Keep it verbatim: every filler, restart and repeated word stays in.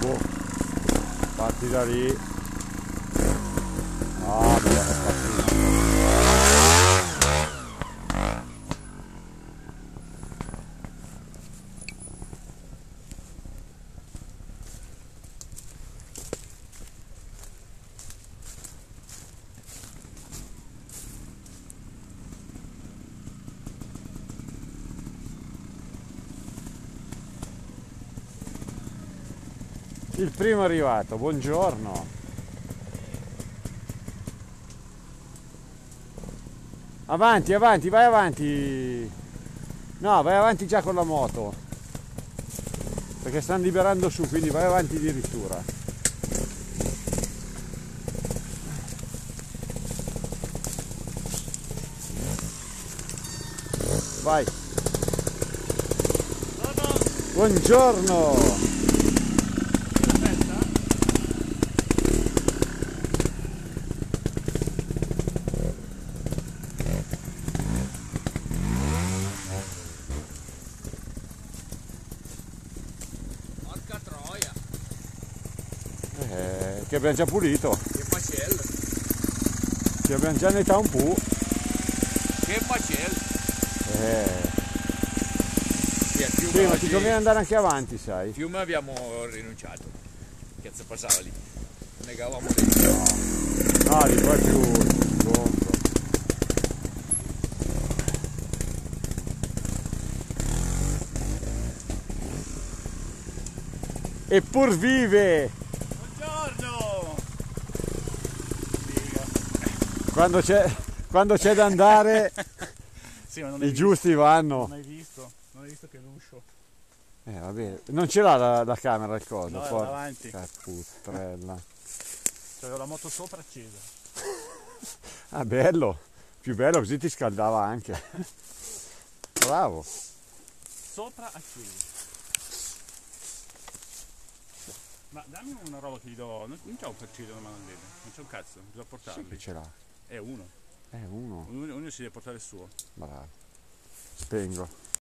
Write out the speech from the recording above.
boh, parti da lì. Ah, beh, parti. Il primo arrivato, buongiorno. Avanti, avanti, vai avanti. No, vai avanti già con la moto. Perché stanno liberando su, quindi vai avanti addirittura. Vai. Buongiorno. Porca troia! Eh, che abbiamo già pulito. Che macello! Che abbiamo già nettato un po'. Che macello! Eh. Sì, al fiume Sì, ma oggi- ti conviene andare anche avanti, sai. al fiume abbiamo rinunciato. Che cazzo passava lì? Negavamo dentro. No, di qua è più gonfio. Eppur vive! Buongiorno! Quando c'è quando c'è da andare Sì, ma non i hai giusti visto, vanno. non hai visto, non hai visto che l'uscio. Eh, va bene. Non ce l'ha la, la camera il coso? No, è porca davanti. Putrella. C'avevo la moto sopra accesa. Ah, bello. Più bello, così ti scaldava anche. Bravo. Sopra accesa. Ma dammi una roba che gli do. Non, non c'è un faccino da mandare, non c'è un cazzo, bisogna Sì portarli. che ce l'ha. È uno. È uno. Ognuno, ognuno si deve portare il suo. Bravo. Spengo.